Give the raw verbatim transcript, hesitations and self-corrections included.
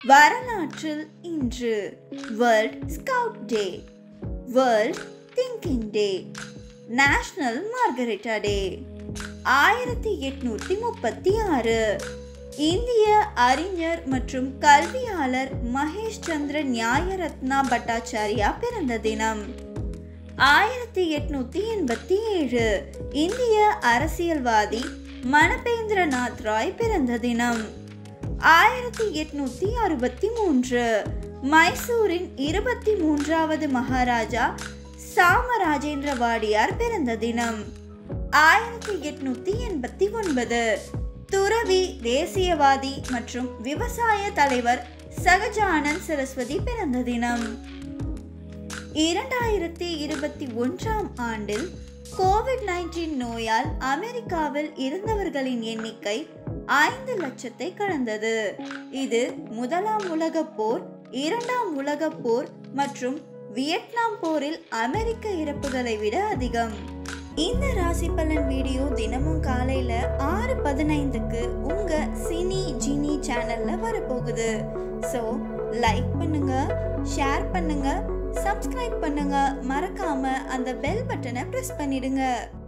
Varalatril Indru, World Scout Day, World Thinking Day, National Margarita Day. ஆயிரத்தி எட்நூத்தி முப்பத்தி ஆறு இந்திய அறிஞர் மற்றும் கல்வியாளர் மகேஷ் சந்திர நியாயரத்னா பட்டாச்சாரியா பிறந்த தினம். ஆயிரத்தி எட்நூத்தி எண்பத்தி ஏழு இந்திய அரசியல்வாதி மணப்பேந்திரநாத் ராய் பிறந்த தினம். ஆயிரத்தி எட்நூத்தி அறுபத்தி மூன்று மைசூரின் இருபத்தி மூன்றாவது மகாராஜா சாமராஜேந்திர வாடியார் பிறந்த தினம். ஆயிரத்தி எட்நூத்தி எண்பத்தி ஒன்பது துறவி, தேசியவாதி மற்றும் விவசாய தலைவர் சகஜானந்த் சரஸ்வதி பிறந்த தினம். இரண்டாயிரத்தி இருபத்தி ஒன்றாம் ஆண்டில் கோவிட் நைன்டீன் நோயால் அமெரிக்காவில் இருந்தவர்களின் எண்ணிக்கை ஐந்து லட்சத்தை கடந்தது. இது முதலாம் உலகப் போர், இரண்டாம் உலகப் போர் மற்றும் வியட்நாம் போரில் அமெரிக்க இறப்புகளை விட அதிகம். இந்த ராசி பலன் வீடியோ தினமும் காலையில ஆறு பதினைந்துக்கு உங்க சினி ஜினி சேனல்ல வரப்போகுது. ஸோ லைக் பண்ணுங்க, ஷேர் பண்ணுங்க, சப்ஸ்கிரைப் பண்ணுங்க, மறக்காம அந்த பெல் பட்டனை பிரஸ் பண்ணிடுங்க.